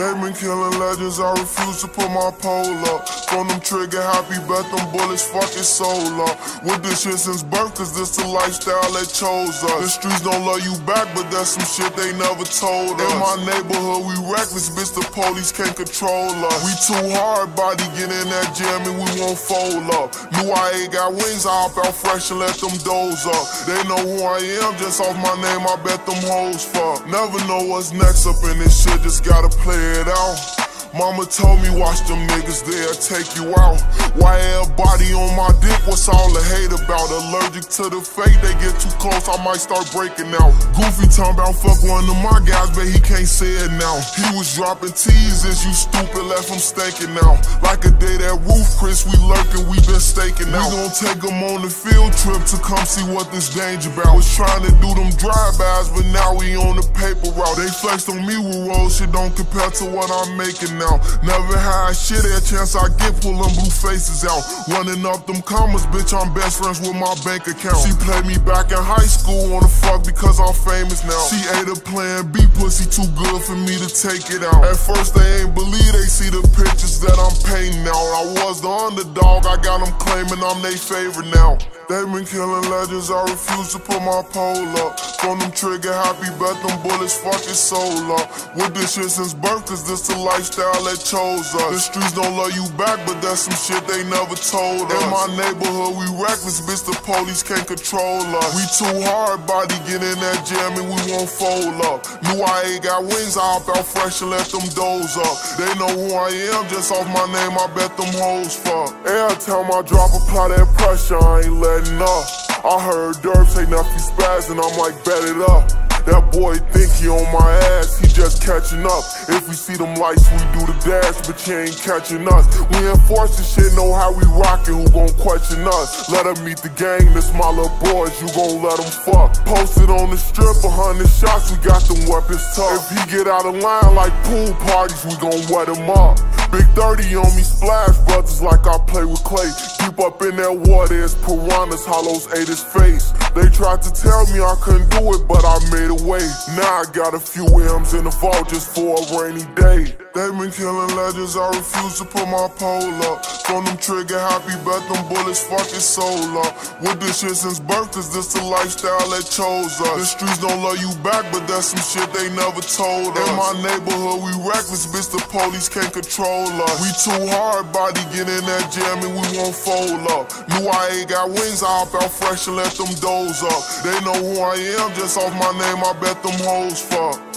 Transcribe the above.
They been killing legends, I refuse to put my pole up. From them trigger happy, bet them bullets fuck his soul up. With this shit since birth, cause this the lifestyle they chose us. The streets don't love you back, but that's some shit they never told us. In my neighborhood, we reckless, bitch, the police can't control us. We too hard, body get in that jam and we won't fold up. Knew I ain't got wings, I hop out fresh and let them doze up. They know who I am, just off my name, I bet them hoes fuck. Never know what's next up in this shit, just gotta play it out. Mama told me watch them niggas, they'll take you out. Why everybody on my dick, what's all the hate about? Allergic to the fate, they get too close, I might start breaking out. Goofy talking about fuck one of my guys, but he can't say it now. He was dropping teasers, you stupid, left him stinking out. Like a day that roof, Chris, we lurking, we been staking out. We gon' take them on the field trip to come see what this danger about. Was trying to do them drive-bys, but now we on the paper route. They flexed on me with roll, shit don't compare to what I'm making now. Never had shit, every chance I get, pull them blue faces out. Running up them commas, bitch, I'm best friends with my bank account. She played me back in high school, wanna fuck because I'm famous now. She ate a plan B, pussy too good for me to take it out. At first they ain't believe, they see the pictures that I'm painting out. I was the underdog, I got them claiming I'm they favorite now. They been killing legends, I refuse to put my pole up. From them trigger happy, bet them bullets fuck his soul up. With this shit since birth, cause this the lifestyle they chose us. The streets don't love you back, but that's some shit they never told us. In my neighborhood, we reckless, bitch, the police can't control us. We too hard, body get in that jam and we won't fold up. Knew I ain't got wings, I hop out fresh and let them doze up. They know who I am, just off my name, I bet them hoes fuck. Every time I drop, apply that pressure, I ain't letting up. I heard Durf say nephew spazzing, I'm like, bet it up. That boy think he on my ass, he just catching up. If we see them lights, we do the dash, but you ain't catching us. We enforce the shit, know how we rockin', who gon' question us? Let them meet the gang, this my little boys, you gon' let them fuck. Posted on the strip, 100 shots, we got them weapons tough. If he get out of line like pool parties, we gon' wet him up. Big 30 on me, splash brothers like I play with clay. Deep up in that water, it's piranhas, hollows ate his face. They tried to tell me I couldn't do it, but I made a way. Now I got a few M's in the vault just for a rainy day. They been killing legends, I refuse to put my pole up. From them trigger happy, bet them bullets fuck his soul up. With this shit since birth, cause this the lifestyle they chose us. The streets don't love you back, but that's some shit they never told us. In my neighborhood, we reckless, bitch, the police can't control us. We too hard, body get in that jam and we won't fold up. Knew I ain't got wings, I hop out fresh and let them doze up. They know who I am, just off my name, I bet them hoes fuck.